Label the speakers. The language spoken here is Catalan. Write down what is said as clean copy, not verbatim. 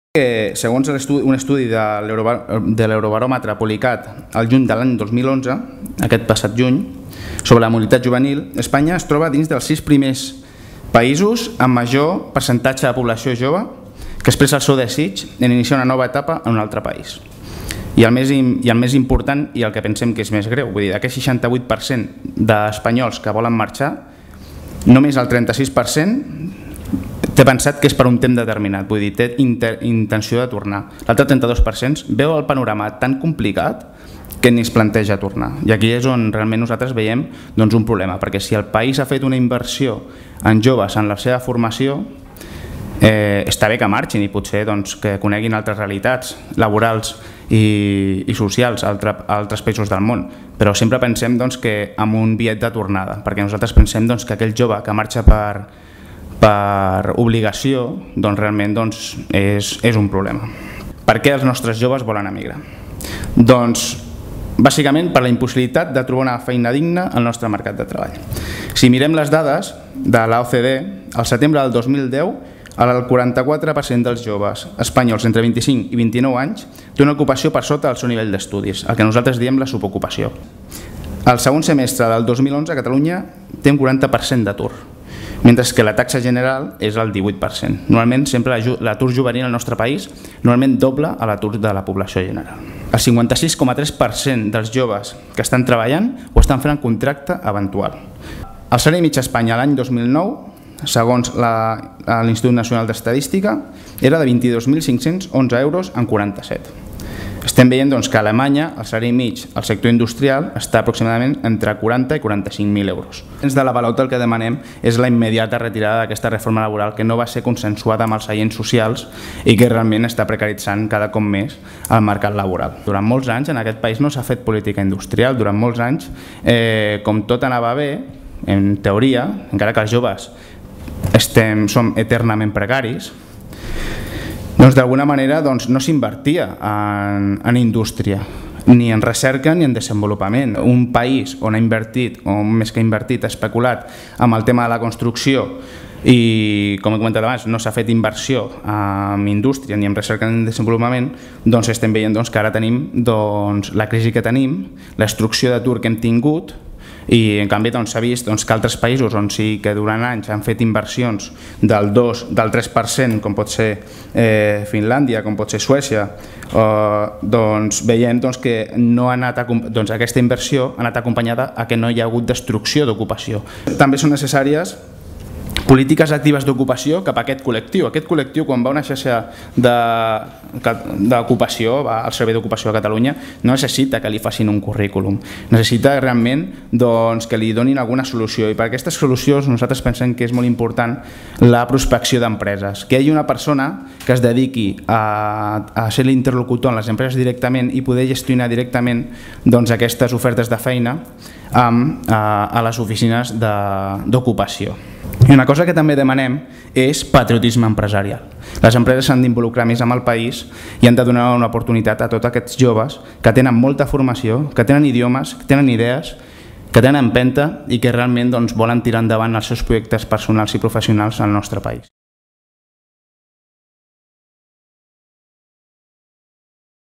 Speaker 1: Segons un estudi de l'Eurobaròmetre publicat al juny de l'any 2011, aquest passat juny, sobre la mobilitat juvenil, Espanya es troba dins dels 6 primers països amb major percentatge de població jove que expressa el seu desig en iniciar una nova etapa en un altre país. I el més important, i el que pensem que és més greu, vull dir, d'aquest 68% d'espanyols que volen marxar, només el 36% té pensat que és per un temps determinat, vull dir, té intenció de tornar. L'altre 32% veu el panorama tan complicat que ni es planteja tornar. I aquí és on realment nosaltres veiem un problema, perquè si el país ha fet una inversió en joves, en la seva formació, està bé que marxin i potser que coneguin altres realitats laborals i socials a altres països del món, però sempre pensem que amb un bitllet de tornada, perquè nosaltres pensem que aquell jove que marxa per obligació realment és un problema. Per què els nostres joves volen emigrar? Doncs bàsicament per la impossibilitat de trobar una feina digna al nostre mercat de treball. Si mirem les dades de l'OCDE, al setembre del 2010 el 44% dels joves espanyols entre 25 i 29 anys té una ocupació per sota del seu nivell d'estudis, el que nosaltres diem la subocupació. Al segon semestre del 2011 Catalunya té un 40% d'atur, mentre que la taxa general és el 18%. Normalment sempre l'atur juvenil al nostre país normalment dobla a l'atur de la població general. El 56,3% dels joves que estan treballant ho estan fent en contracte eventual. El salari mitjà a Espanya l'any 2009, segons l'Institut Nacional d'Estadística, era de 22.511 euros en 47. Estem veient que a Alemanya el salari mig al sector industrial està aproximadament entre 40 i 45.000 euros. Dins de la Valauta el que demanem és la immediata retirada d'aquesta reforma laboral que no va ser consensuada amb els seients socials i que realment està precaritzant cada cop més el mercat laboral. Durant molts anys en aquest país no s'ha fet política industrial, durant molts anys, com tot anava bé, en teoria, encara que els joves som eternament precaris, d'alguna manera no s'invertia en indústria, ni en recerca ni en desenvolupament. Un país on ha invertit, o més que invertit, ha especulat amb el tema de la construcció i, com he comentat abans, no s'ha fet inversió en indústria ni en recerca ni en desenvolupament, estem veient que ara tenim la crisi que tenim, la destrucció d'atur que hem tingut, i en canvi s'ha vist que altres països on sí que durant anys han fet inversions del 3%, com pot ser Finlàndia, com pot ser Suècia, veiem que aquesta inversió ha anat acompanyada a que no hi ha hagut destrucció d'ocupació. També són necessàries polítiques actives d'ocupació cap a aquest col·lectiu. Aquest col·lectiu, quan va a una xarxa d'ocupació, va al Servei d'Ocupació a Catalunya, no necessita que li facin un currículum, necessita realment que li donin alguna solució, i per aquestes solucions nosaltres pensem que és molt important la prospecció d'empreses, que hi hagi una persona que es dediqui a ser l'interlocutor en les empreses directament i poder gestionar directament aquestes ofertes de feina a les oficines d'ocupació. I una cosa que també demanem és patriotisme empresarial. Les empreses s'han d'involucrar més amb el país i han de donar una oportunitat a tots aquests joves que tenen molta formació, que tenen idiomes, que tenen idees, que tenen empenta i que realment volen tirar endavant els seus projectes personals i professionals al nostre país.